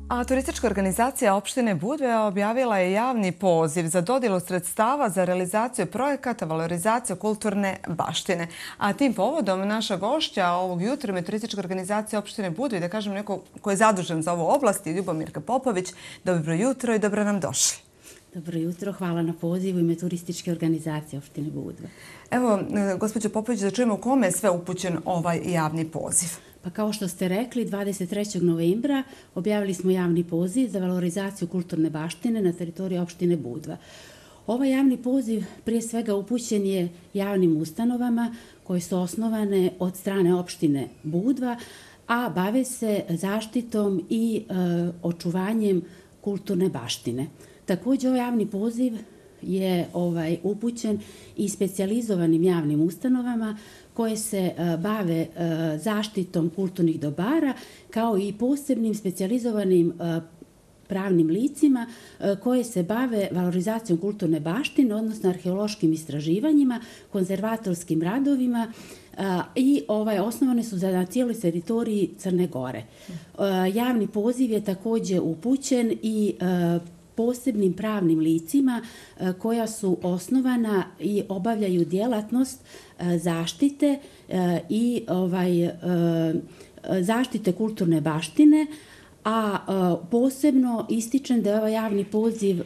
A turistička organizacija opštine Budva objavila je javni poziv za dodjelu sredstava za realizaciju projekata valorizacije kulturne baštine. A tim povodom naša gošća ovog jutra je turistička organizacija opštine Budva, da kažem neko ko je zadužen za ovu oblast, Ljubomirka Popović. Dobro jutro i dobro nam došli. Dobro jutro, hvala na pozivu ime turističke organizacije opštine Budva. Evo, gospođo Popović, da čujemo kome je sve upućen ovaj javni poziv. Pa kao što ste rekli, 23. novembra objavili smo javni poziv za valorizaciju kulturne baštine na teritoriji opštine Budva. Ovaj javni poziv prije svega upućen je javnim ustanovama koje su osnovane od strane opštine Budva, a bave se zaštitom i očuvanjem kulturne baštine. Također ovaj javni poziv je upućen i specijalizovanim javnim ustanovama koje se bave zaštitom kulturnih dobara, kao i posebnim specijalizovanim pravnim licima koje se bave valorizacijom kulturne baštine, odnosno arheološkim istraživanjima, konzervatorskim radovima i osnovane su na cijeloj teritoriji Crne Gore. Javni poziv je također upućen i posebnim pravnim licima koja su osnovana i obavljaju djelatnost zaštite i zaštite kulturne baštine, a posebno ističem da je ovaj javni poziv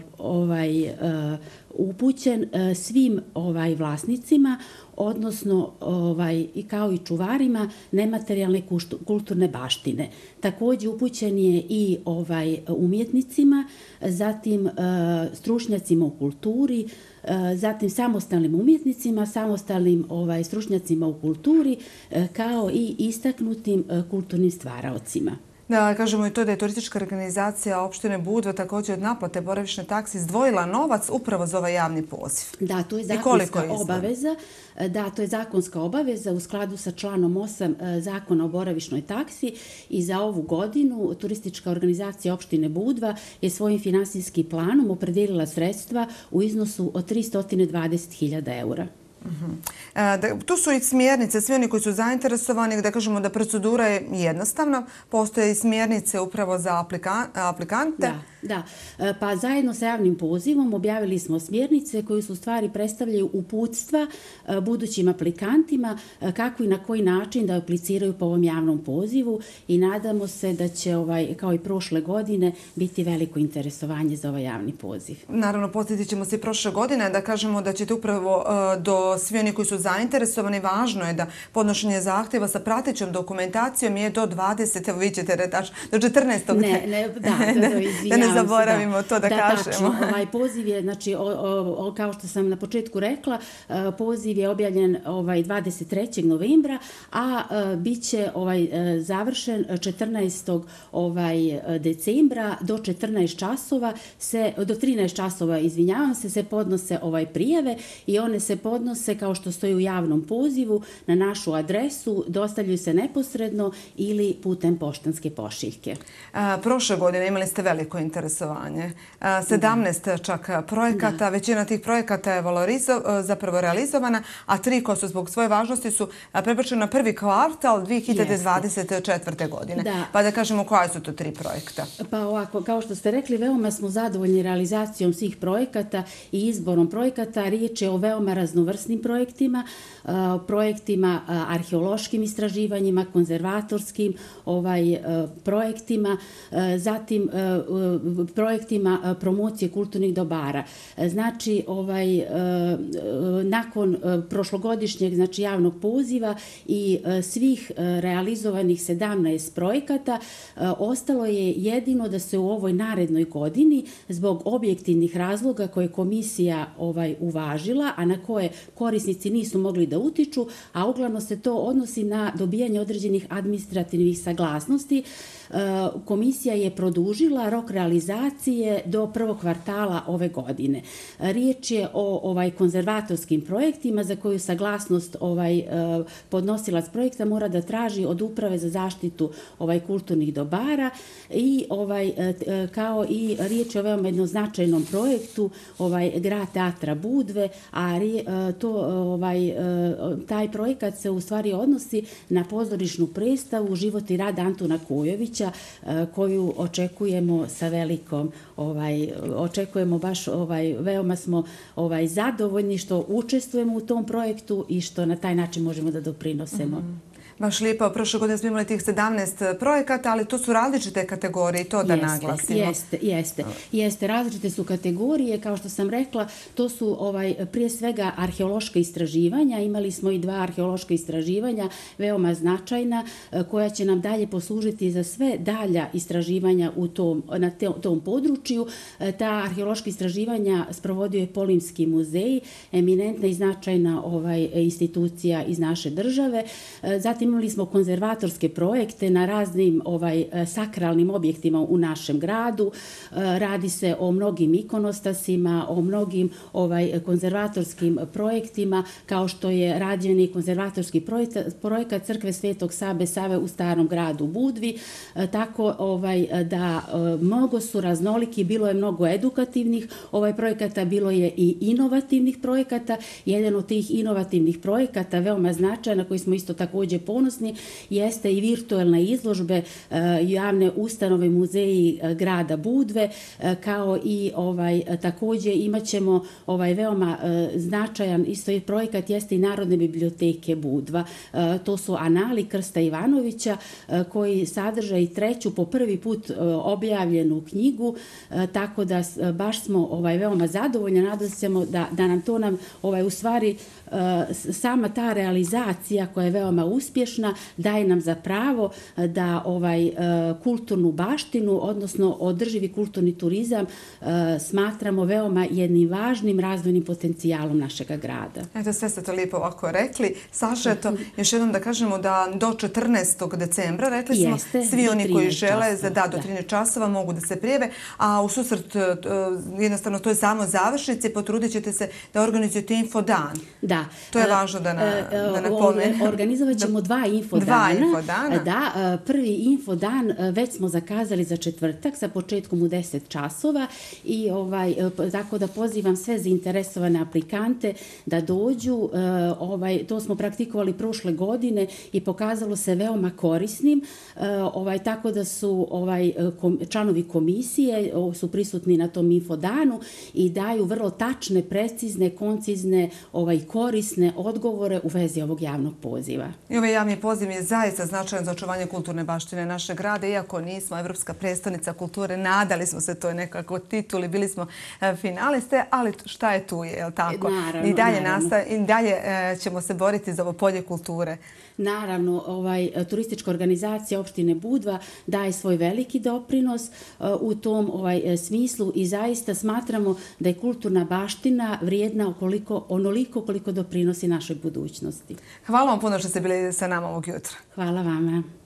upućen svim vlasnicima, odnosno kao i čuvarima nematerijalne kulturne baštine. Također upućen je i umjetnicima, zatim stručnjacima u kulturi, zatim samostalnim umjetnicima, samostalnim stručnjacima u kulturi, kao i istaknutim kulturnim stvaraocima. Da kažemo i to da je turistička organizacija opštine Budva također od naplate boravišne takse izdvojila novac upravo za ovaj javni poziv. Da, to je zakonska obaveza. Da, to je zakonska obaveza u skladu sa članom 8 Zakona o boravišnoj taksi i za ovu godinu turistička organizacija opštine Budva je svojim finansijskim planom opredijelila sredstva u iznosu od 320.000 eura. Tu su i smjernice, svi oni koji su zainteresovani, da kažemo da procedura je jednostavna, postoje i smjernice upravo za aplikante. Da, pa zajedno sa javnim pozivom objavili smo smjernice koje su stvari predstavljaju uputstva budućim aplikantima kako i na koji način da apliciraju po ovom javnom pozivu i nadamo se da će, kao i prošle godine, biti veliko interesovanje za ovaj javni poziv. Naravno, podsjetit ćemo se i prošle godine da kažemo da ćete upravo do svi oni koji su zainteresovani, važno je da podnošenje zahtjeva sa pratećom dokumentacijom je do 20, evo vi ćete retač, do 14. Da ne zaboravimo to da kažemo. Tačno, poziv je, znači, kao što sam na početku rekla, poziv je objavljen 23. novembra, a bit će završen 14. decembra do 14 časova, do 13 časova, izvinjavam se podnose prijave i one se podnose kao što stoji u javnom pozivu na našu adresu, dostavljaju se neposredno ili putem poštanske pošiljke. Prošle godine imali ste veliko interesovanje. 17 čak projekata, većina tih projekata je zapravo realizovana, a 3 koja su zbog svoje važnosti su prebačene na prvi kvartal 2024. godine. Pa da kažemo koja su to 3 projekta. Pa ovako, kao što ste rekli, veoma smo zadovoljni realizacijom svih projekata i izborom projekata. Riječ je o veoma raznovrsnim projektima, arheološkim istraživanjima, konzervatorskim projektima, zatim projektima promocije kulturnih dobara. Znači, nakon prošlogodišnjeg javnog poziva i svih realizovanih 17 projekata, ostalo je jedino da se u ovoj narednoj godini zbog objektivnih razloga koje komisija uvažila, a na koje korisnici nisu mogli da utiču, a uglavnom se to odnosi na dobijanje određenih administrativnih saglasnosti. Komisija je produžila rok realizacije realizacije do prvog kvartala ove godine. Riječ je o konzervatorskim projektima za koju saglasnost podnosilac projekta mora da traži od Uprave za zaštitu kulturnih dobara i kao i riječ je o veoma jednom značajnom projektu Grad teatra Budve, a taj projekat se u stvari odnosi na pozorišnu predstavu Život i rad Antuna Kojovića, koju očekujemo sa velikom, očekujemo baš, veoma smo zadovoljni što učestvujemo u tom projektu i što na taj način možemo da doprinosemo. Baš lijepo, prošle godine smo imali tih 17 projekata, ali to su različite kategorije i to da naglasimo. Jeste, različite su kategorije, kao što sam rekla, to su prije svega arheološka istraživanja, imali smo i 2 arheološka istraživanja, veoma značajna, koja će nam dalje poslužiti za sve dalja istraživanja na tom području. Ta arheološka istraživanja sprovodio je Polimski muzej, eminentna i značajna institucija iz naše države. Zatim imali smo konzervatorske projekte na raznim sakralnim objektima u našem gradu. Radi se o mnogim ikonostasima, o mnogim konzervatorskim projektima, kao što je rađeni konzervatorski projekat Crkve Svetog Save u Starom gradu Budvi. Tako da mnogo su raznoliki, bilo je mnogo edukativnih projekata, bilo je i inovativnih projekata. Jedan od tih inovativnih projekata, veoma značajan, na koji smo isto također ponosni, jeste i virtualne izložbe javne ustanove muzeji grada Budve, kao i također imat ćemo veoma značajan isto i projekat jeste i Narodne biblioteke Budva. To su Anali Krsta Ivanovića, koji sadrže i 3. po prvi put objavljenu knjigu, tako da baš smo veoma zadovoljni, nadam se da nam to u stvari sama ta realizacija koja je veoma uspješna daje nam za pravo da kulturnu baštinu, odnosno održivi kulturni turizam smatramo veoma jednim važnim razvojnim potencijalom našeg grada. Eto, sve ste to lijepo ovako rekli. Saša, eto, još jednom da kažemo da do 14. decembra, rekli smo, svi oni koji žele do 13 časova mogu da se prijave, a u susret jednostavno to je samo završnice, potrudit ćete se da organizujete infodan. Da. To je važno da napomenem. Organizovat ćemo 2 infodana. Da, prvi infodan već smo zakazali za četvrtak sa početkom u 10 časova i tako da pozivam sve zainteresovane aplikante da dođu. To smo praktikovali prošle godine i pokazalo se veoma korisnim, tako da su članovi komisije su prisutni na tom infodanu i daju vrlo tačne, precizne, koncizne, korisne odgovore u vezi ovog javnog poziva. I ovaj javni poziv je zaista značajan za očuvanje kulturne baštine našeg grada. Iako nismo Evropska predstavnica kulture, nadali smo se toj nekako tituli, bili smo finaliste, ali šta je tu, je li tako? I dalje ćemo se boriti za ovo polje kulture. Naravno, turistička organizacija opštine Budva daje svoj veliki doprinos u tom smislu i zaista smatramo da je kulturna baština vrijedna onoliko koliko doprinosi našoj budućnosti. Hvala vam puno što ste bili sa nama ovog jutra. Hvala vama.